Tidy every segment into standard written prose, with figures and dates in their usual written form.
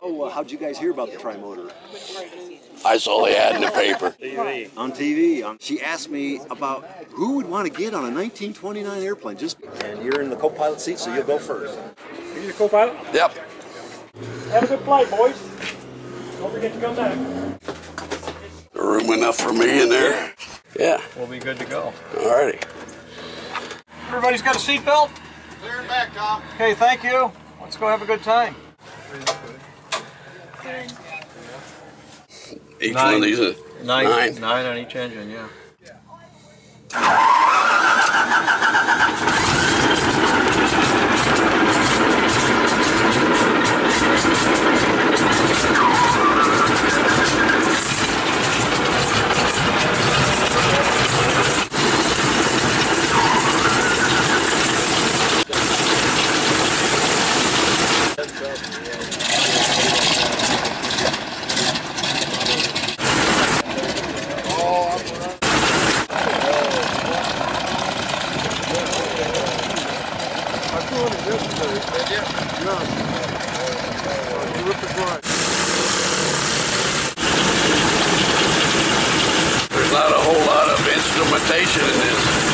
Oh, how'd you guys hear about the tri-motor? I saw the ad in the paper. On TV. She asked me about who would want to get on a 1929 airplane. And you're in the co-pilot seat, so you'll go first. Are you the co-pilot? Yep. Have a good flight, boys. Don't forget to come back. Room enough for me in there? Yeah. We'll be good to go. Alrighty. Everybody's got a seatbelt? Clear and back, Tom. Okay, thank you. Let's go have a good time. Each one of these is nine. Nine on each engine, yeah. There's not a whole lot of instrumentation in this.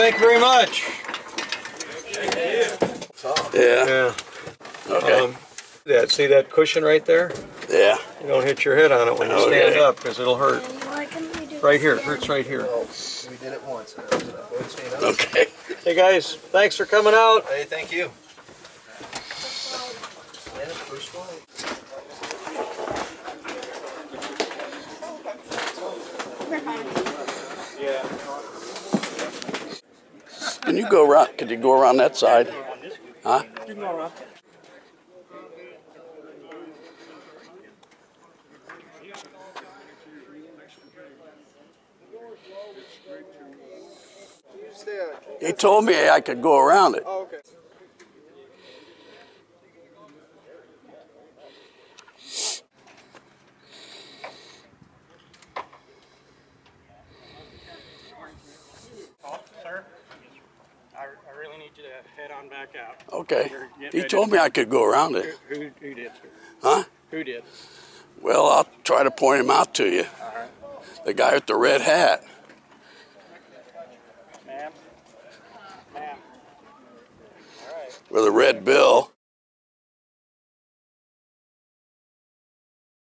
thank you very much. Yeah. Yeah. Okay. Yeah, see that cushion right there? Yeah. You don't hit your head on it when you stand up because it'll hurt. Right here, it hurts right here. We did it once. Okay. Hey guys, thanks for coming out. Hey, thank you. Can you go around? Could you go around that side? Huh? You can go around. He told me I could go around it. Oh, okay. Sir, I really need you to head on back out. Okay. He told me I could go around it. Who did, sir? Huh? Who did? Well, I'll try to point him out to you. All right. The guy with the red hat. Ma'am. Ma'am. All right. With a red bill.